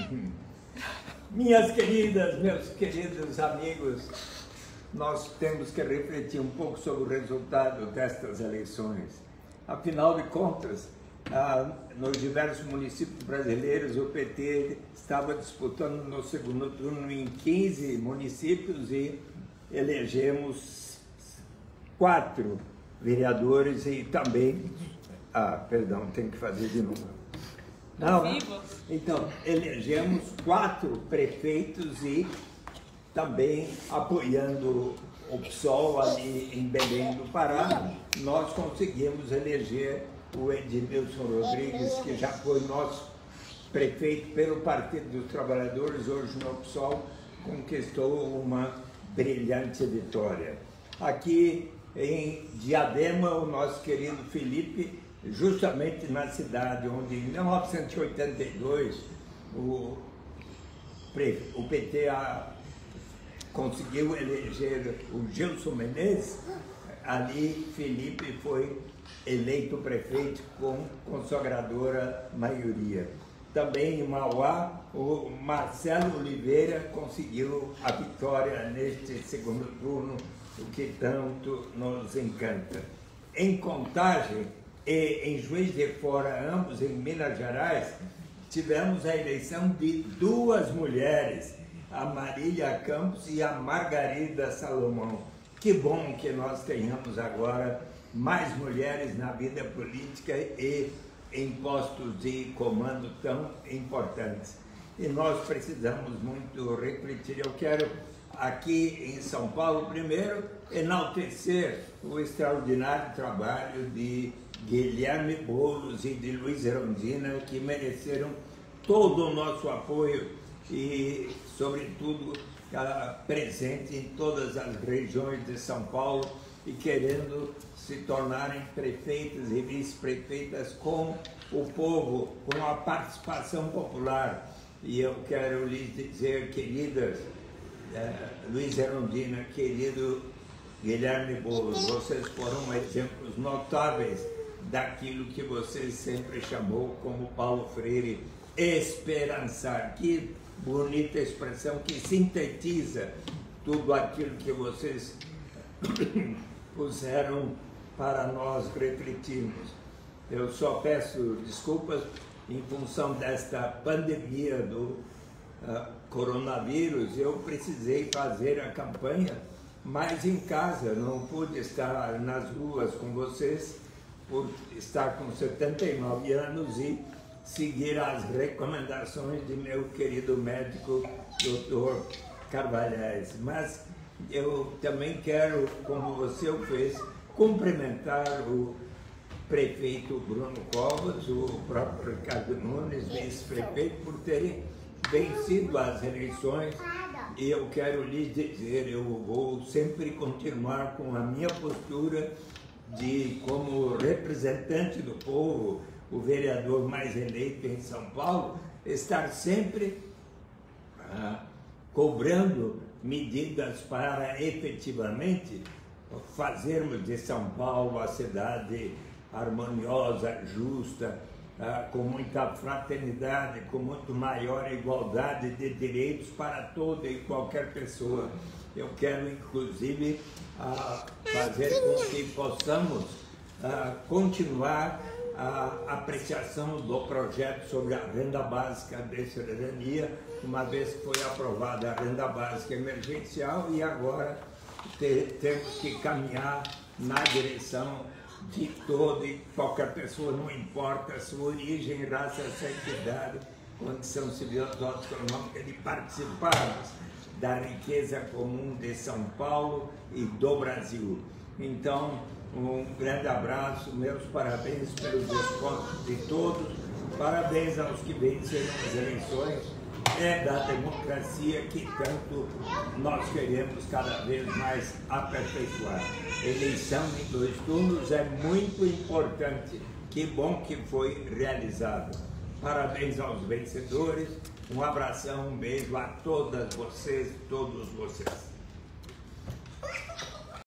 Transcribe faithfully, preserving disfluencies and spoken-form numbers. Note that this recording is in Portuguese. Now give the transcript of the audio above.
Minhas queridas, meus queridos amigos, nós temos que refletir um pouco sobre o resultado destas eleições. Afinal de contas, ah, nos diversos municípios brasileiros, o P T estava disputando no segundo turno em quinze municípios e elegemos quatro vereadores e também... Ah, perdão, tem que fazer de novo. Não, então, elegemos quatro prefeitos e também apoiando o P SOL ali em Belém do Pará, nós conseguimos eleger o Edmilson Rodrigues, que já foi nosso prefeito pelo Partido dos Trabalhadores, hoje no P SOL, conquistou uma brilhante vitória. Aqui em Diadema, o nosso querido Felipe, justamente na cidade onde, em mil novecentos e oitenta e dois, o, o P T a, conseguiu eleger o Gilson Menezes, ali Felipe foi eleito prefeito com consagradora maioria. Também em Mauá, o Marcelo Oliveira conseguiu a vitória neste segundo turno, o que tanto nos encanta. Em Contagem e em Juiz de Fora, ambos em Minas Gerais, tivemos a eleição de duas mulheres, a Marília Campos e a Margarida Salomão. Que bom que nós tenhamos agora mais mulheres na vida política e em postos de comando tão importantes. E nós precisamos muito refletir. Eu quero, aqui em São Paulo, primeiro, enaltecer o extraordinário trabalho de Guilherme Boulos e de Luiz Erundina, que mereceram todo o nosso apoio e, sobretudo, presente em todas as regiões de São Paulo e querendo se tornarem prefeitas e vice-prefeitas com o povo, com a participação popular. E eu quero lhes dizer, queridas, eh, Luiz Erundina, querido Guilherme Boulos, vocês foram exemplos notáveis daquilo que você sempre chamou, como Paulo Freire, esperançar. Que bonita expressão que sintetiza tudo aquilo que vocês puseram para nós refletirmos. Eu só peço desculpas em função desta pandemia do uh, coronavírus. Eu precisei fazer a campanha, mas em casa, não pude estar nas ruas com vocês, por estar com setenta e nove anos e seguir as recomendações de meu querido médico, doutor Carvalhais. Mas eu também quero, como você o fez, cumprimentar o prefeito Bruno Covas, o próprio Ricardo Nunes, vice-prefeito, por terem vencido as eleições. E eu quero lhes dizer, eu vou sempre continuar com a minha postura de, como representante do povo, o vereador mais eleito em São Paulo, estar sempre ah, cobrando medidas para efetivamente fazermos de São Paulo a cidade harmoniosa, justa, ah, com muita fraternidade, com muito maior igualdade de direitos para toda e qualquer pessoa. Eu quero, inclusive, ah, fazer com que possamos ah, continuar a apreciação do projeto sobre a renda básica de cidadania, uma vez que foi aprovada a renda básica emergencial e agora te, temos que caminhar na direção de toda e qualquer pessoa, não importa a sua origem, raça, sexualidade, condição civil, socioeconômica, de participarmos da riqueza comum de São Paulo e do Brasil. Então, um grande abraço, meus parabéns pelos esforços de todos, parabéns aos que venceram as eleições. É da democracia que tanto nós queremos cada vez mais aperfeiçoar. Eleição em dois turnos é muito importante. Que bom que foi realizado. Parabéns aos vencedores. Um abração, um beijo a todas vocês, todos vocês.